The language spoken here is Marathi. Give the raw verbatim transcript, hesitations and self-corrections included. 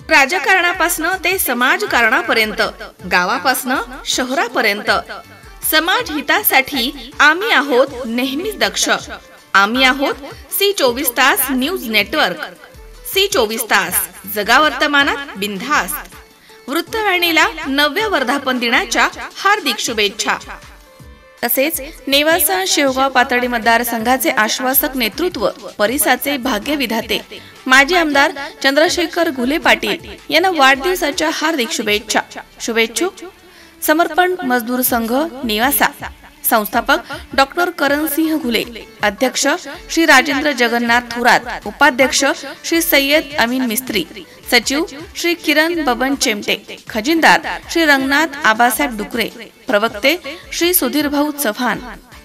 राजकारणापासून ते समाजकारणापर्यंत, गावापासून शहरापर्यंत समाज हितासाठी आम्ही आहोत नेहमीच दक्ष. आम्ही आहोत सी चोवीस तास न्यूज नेटवर्क. सी चोवीस तास, जगा वर्तमानात बिनधास्त. वृत्तवाहिनीला नवव्या वर्धापन दिनाच्या हार्दिक शुभेच्छा. तसेच नेवासा शेवगाव पातळी मतदारसंघाचे आश्वासक नेतृत्व, परिसाचे भाग्य विधाते माजी आमदार चंद्रशेखर घुले पाटील यांना वाढदिवसाच्या हार्दिक शुभेच्छा. शुभेच्छुक समर्पण मजदूर संघ नेवासा. संस्थापक डॉक्टर करणसिंह घुले. अध्यक्ष श्री राजेंद्र जगन्नाथ थोरात. उपाध्यक्ष श्री सय्यद अमीन मिस्त्री. सचिव श्री किरण बबन चेमटे. खजिनदार श्री रंगनाथ आबासाहेब डुकरे. प्रवक्ते श्री सुधीर भाऊ चव्हाण.